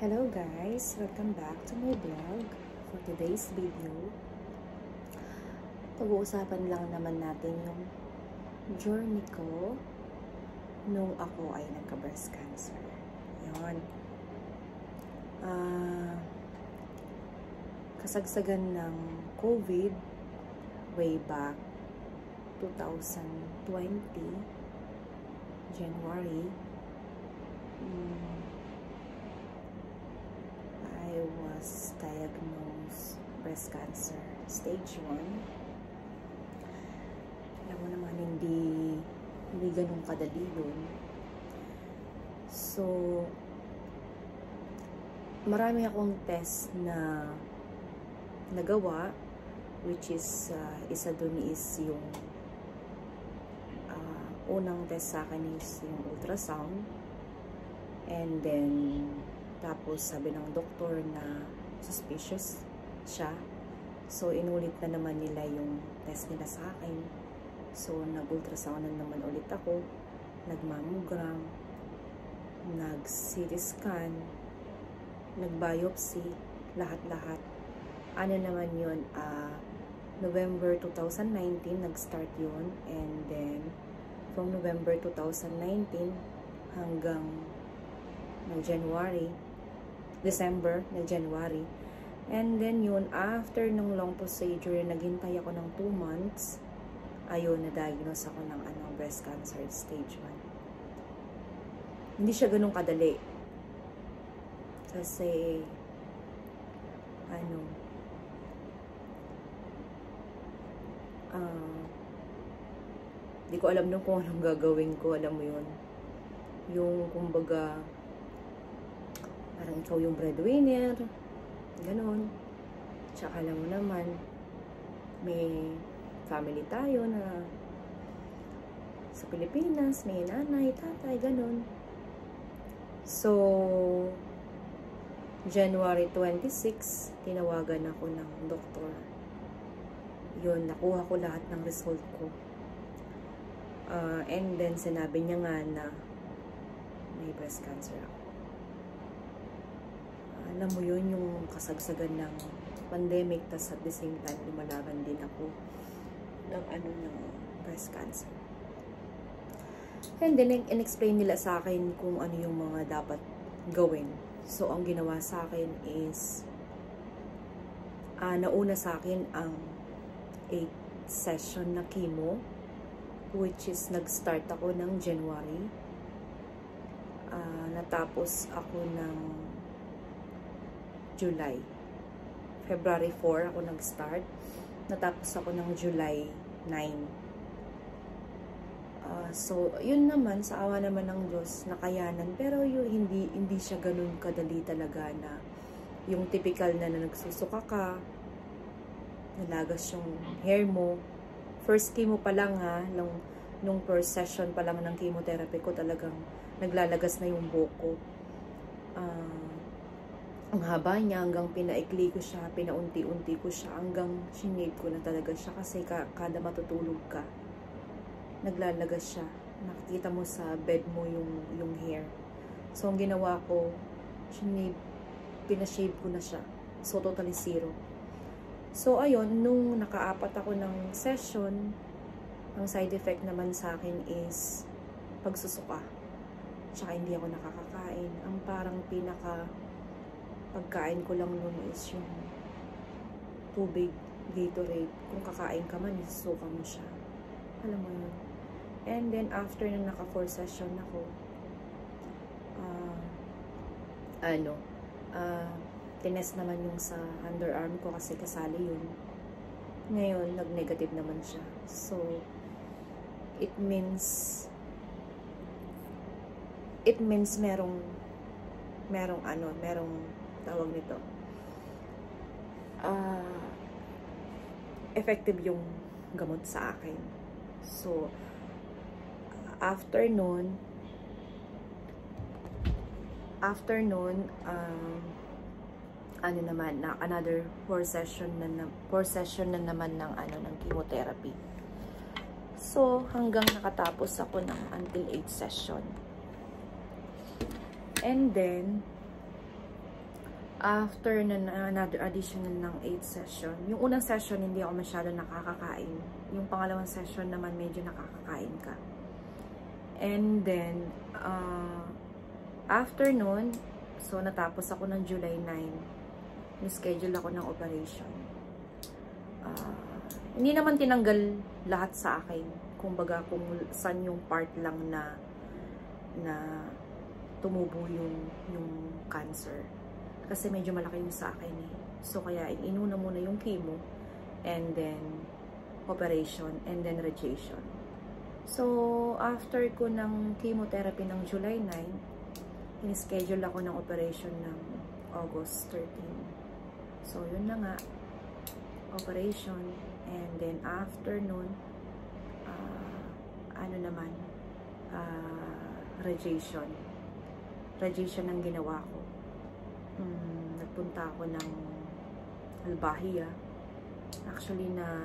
Hello guys! Welcome back to my vlog. For today's video, pag-uusapan lang naman natin yung journey ko nung ako ay nagka-breast cancer. Yun. Kasagsagan ng COVID way back 2020 January. I was diagnosed breast cancer stage 1. Alam mo naman, hindi ganun kadali yun. So, marami akong test na nagawa, which is isa dun is yung unang test sa akin is yung ultrasound, and then tapos sabi ng doktor na suspicious siya. So, inulit na naman nila yung test nila sa akin. So, nag-ultrasound na naman ulit ako. Nag-mammogram. Nag-CT scan. Nag-biopsy. Lahat-lahat. Ano naman yun? November 2019, nag-start yun. And then, from November 2019 hanggang December na January. And then yun, after nung long procedure, naghintay ako ng 2 months. Ayun, na-diagnose ako ng breast cancer stage 1. Hindi siya ganun kadali. Kasi, di ko alam nung kung anong gagawin ko, alam mo yun. Yung, kumbaga, parang ikaw yung breadwinner, ganun. Tsaka alam mo naman, may family tayo na sa Pilipinas, may nanay, tatay, ganun. So, January 26, tinawagan ako ng doktor. Yun, nakuha ko lahat ng result ko. And then, sinabi niya nga na may breast cancer ako. Alam mo yun, yung kasagsagan ng pandemic, tas at the same time, lumalaban din ako ng breast cancer. And then, in-explain nila sa akin kung ano yung mga dapat gawin. So, ang ginawa sa akin is, nauna sa akin ang 8 session na chemo, which is nag-start ako ng January. Natapos ako ng July. February 4 ako nag-start. Natapos ako ng July 9. So, yun naman, sa awa naman ng Diyos, nakayanan. Pero yun, hindi siya ganun kadali talaga na yung typical na nagsusuka ka, nalagas yung hair mo. First chemo pa lang nung first session pa lang ng chemotherapy ko, talagang naglalagas na yung buhok ko. Ang haba niya, hanggang pinaikli ko siya, pinaunti-unti ko siya, hanggang sinave ko na talaga siya kasi kada matutulog ka, naglalagas siya. Nakikita mo sa bed mo yung hair. So, ang ginawa ko, pinashave ko na siya. So, totally zero. So, ayun, nung naka-4 ako ng session, ang side effect naman sa akin is pagsusuka. Tsaka hindi ako nakakakain. Ang parang pagkain ko lang nun is yung tubig, Gatorade. Kung kakain ka man, isusuka mo siya. Alam mo yun. And then, after na naka-4 session ako, tinest naman yung sa underarm ko kasi kasali yun. Ngayon, nag-negative naman siya. So, it means merong tawag nito. Effective yung gamot sa akin. So, after nun, another 4 session na naman ng chemotherapy. So, hanggang nakatapos ako ng until 8 session. And then, After na another additional ng 8 session. Yung unang session, hindi ako masyado nakakakain. Yung pangalawang session naman, medyo nakakakain ka. And then, after nun, so natapos ako ng July 9. Ni-schedule ako ng operation. Hindi naman tinanggal lahat sa akin. Kumbaga, kung saan yung part lang na tumubo yung cancer. Kasi medyo malaki yung sa akin eh. So, kaya inuna muna yung chemo, and then operation, and then radiation. So, after ko ng chemotherapy ng July 9, in-schedule ako ng operation ng August 13. So, yun na nga. Operation. And then, after nun, radiation. Radiation ang ginawa ko. Nagpunta ako ng Albahia. Actually,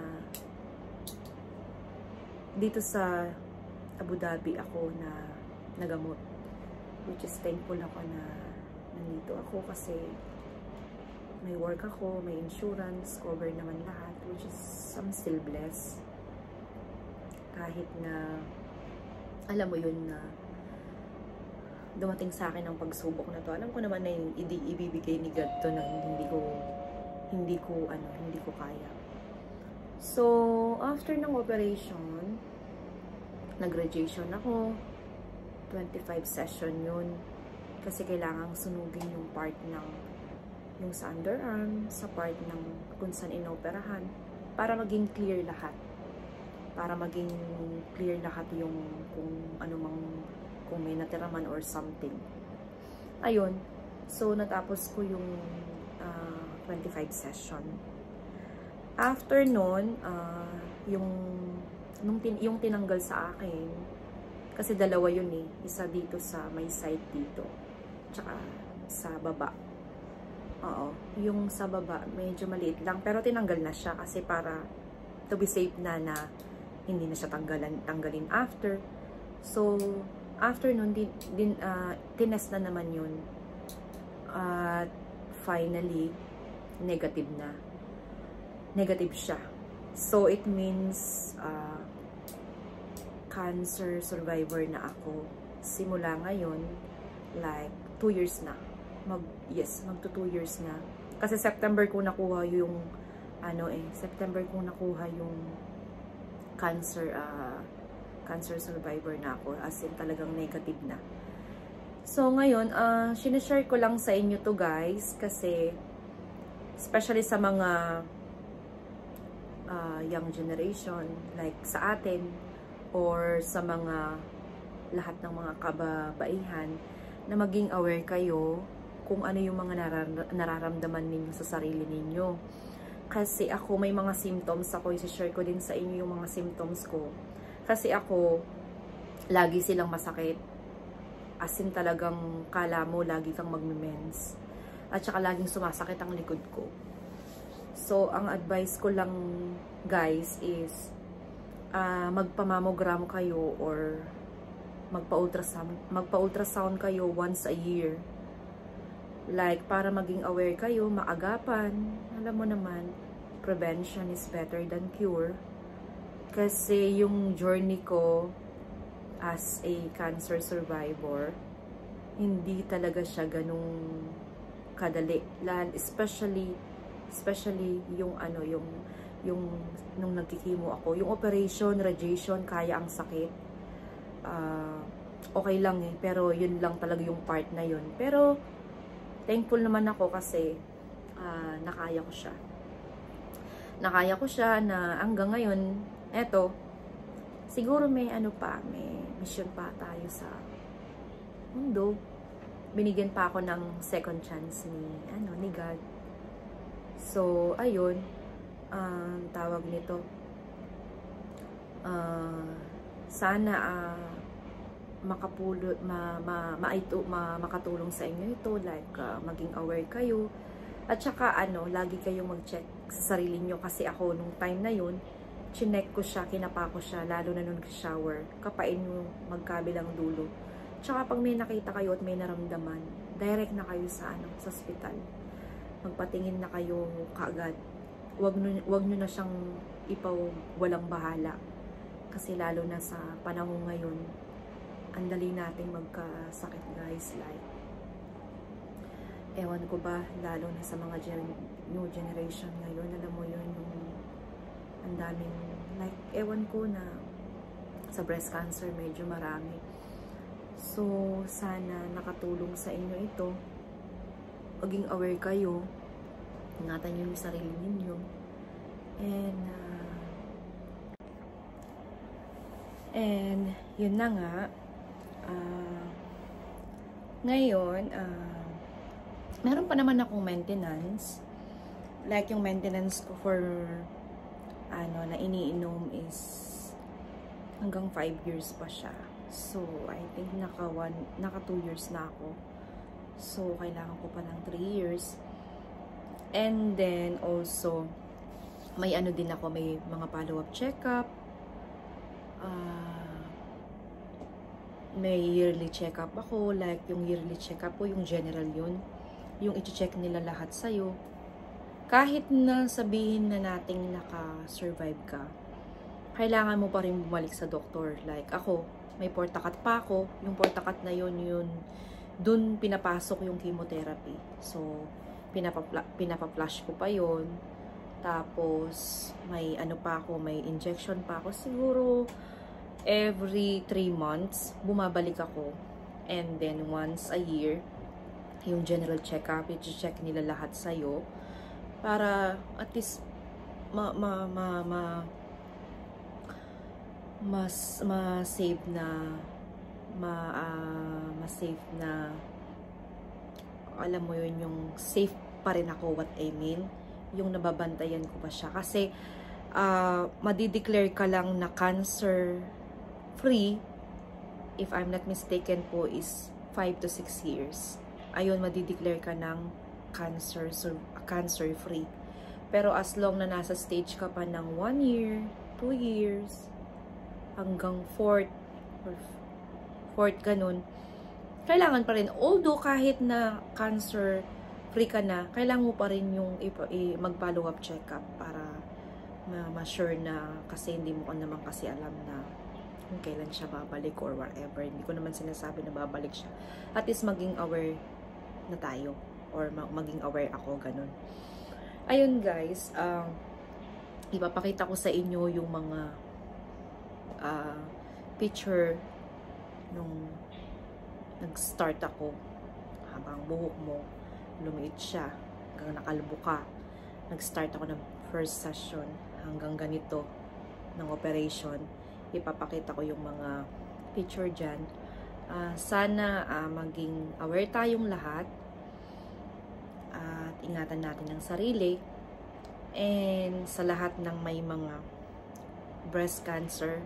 dito sa Abu Dhabi ako na nagamot. Which is thankful ako na nandito ako kasi may work ako, may insurance, cover naman lahat. Which is, I'm still blessed. Kahit na, alam mo yun na, dumating sa akin ang pagsubok na to. Alam ko naman na yung ibibigay ni God to na hindi ko kaya. So, after ng operation, nag-radiation ako. 25 session yun. Kasi kailangang sunugin yung part ng yung sa underarm, sa part ng kung saan inoperahan, para maging clear lahat. Para maging clear lahat yung kung ano mang kung may natira man or something. Ayun. So, natapos ko yung 25 session. After nun, yung tinanggal sa akin, kasi dalawa yun eh. Isa dito sa may side dito. Tsaka sa baba. Oo. Yung sa baba, medyo maliit lang. Pero tinanggal na siya kasi para to be safe na hindi na siya tanggalin after. So, after nun, tinest na naman yun. At finally, negative na. Negative siya. So, it means cancer survivor na ako. Simula ngayon, like 2 years na. Magto 2 years na. Kasi September ko nakuha yung September ko nakuha yung cancer survivor na ako, as in talagang negative na. So ngayon, sinishare ko lang sa inyo to guys, kasi especially sa mga young generation like sa atin, or sa mga lahat ng mga kababaihan, na maging aware kayo kung ano yung mga nararamdaman ninyo sa sarili ninyo. Kasi ako, may mga symptoms ako, i-share ko din sa inyo yung mga symptoms ko. Kasi ako, lagi silang masakit. As in talagang kala mo, lagi kang magme-mens. At saka laging sumasakit ang likod ko. So, ang advice ko lang, guys, is magpa-mammogram kayo or magpa-ultrasound kayo once a year. Like, para maging aware kayo, maagapan. Alam mo naman, prevention is better than cure. Kasi yung journey ko as a cancer survivor, hindi talaga siya ganung kadali. Especially yung nung nagkikimo ako. Yung operation, radiation, kaya ang sakit. Okay lang eh. Pero yun lang talaga yung part na yun. Pero, thankful naman ako kasi nakaya ko siya. Nakaya ko siya na hanggang ngayon, eto, siguro may may mission pa tayo sa mundo. Binigyan pa ako ng second chance ni God. So, ayun, tawag nito. Sana makatulong sa inyo ito, like maging aware kayo, at saka lagi kayong mag-check sa sarili nyo, kasi ako nung time na yun, chinek ko siya, kinapa ko siya, lalo na nung shower, kapain nyo magkabilang dulo. Tsaka pag may nakita kayo at may naramdaman, direct na kayo sa hospital. magpatingin na kayo kaagad. Wag nyo na siyang walang bahala. Kasi lalo na sa panahon ngayon, ang dali nating magkasakit guys. Like, ewan ko ba, lalo na sa mga new generation ngayon, alam mo yun, yung ang daming, like, ewan ko na sa breast cancer medyo marami. So, sana nakatulong sa inyo ito. Maging aware kayo. Ingatan nyo yung sarili ninyo. And yun na nga. Ngayon, meron pa naman akong maintenance. Like yung maintenance ko for na iniinom is hanggang 5 years pa siya. So, I think naka 2 years na ako. So, kailangan ko pa ng 3 years. And then, also, may ano din ako, may mga follow-up check-up. May yearly check-up ako. Like, yung yearly check-up ko, yung general yun. Yung i-check nila lahat sa'yo. Kahit na sabihin na nating naka-survive ka, kailangan mo pa rin bumalik sa doktor. Like, ako, may portakat pa ako. Yung portakat na yun, dun pinapasok yung chemotherapy. So, pinapa-flash ko pa yun. Tapos, may ano pa ako, may injection pa ako. Siguro, every 3 months, bumabalik ako. And then, once a year, yung general check-up, i-check nila lahat sa'yo. Para, at least, ma-save na alam mo yun, yung safe pa rin ako, what I mean, yung nababantayan ko pa siya. Kasi, madideclare ka lang na cancer free, if I'm not mistaken po, is 5 to 6 years. Ayun, madideclare ka ng cancer free. Pero as long na nasa stage ka pa ng 1 year, 2 years, hanggang 4th ganun, kailangan pa rin, although kahit na cancer free ka na, kailangan mo pa rin yung mag-follow up check-up para ma-sure na, kasi hindi mo naman kasi alam na kung kailan siya babalik or whatever. Hindi ko naman sinasabi na babalik siya. At least maging aware na tayo or maging aware ako, ganun. Ayun guys, ipapakita ko sa inyo yung mga picture nung nag-start ako, habang buhok mo lumiit siya hanggang nakalbo ka. Nag-start ako ng first session hanggang ganito ng operation. Ipapakita ko yung mga picture dyan. Sana maging aware tayong lahat at ingatan natin ang sarili. And sa lahat ng may mga breast cancer,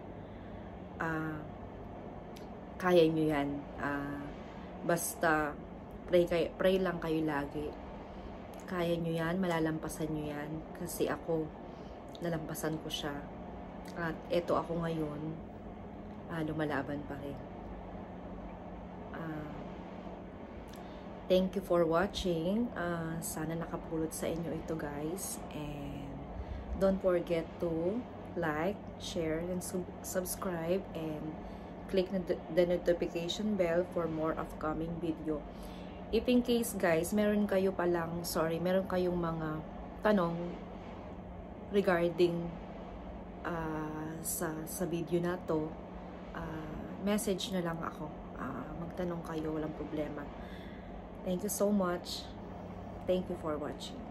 kaya nyo yan. Basta pray lang kayo lagi. Kaya nyo yan, malalampasan nyo yan. Kasi ako, nalampasan ko siya. At eto ako ngayon, lumalaban pa rin. Thank you for watching. Sana nakapulot sa inyo ito guys. And don't forget to like, share, and subscribe, and click the notification bell for more upcoming video. If in case guys, meron kayong mga tanong regarding sa video na to, message na lang ako. Magtanong kayo, walang problema. Thank you so much. Thank you for watching.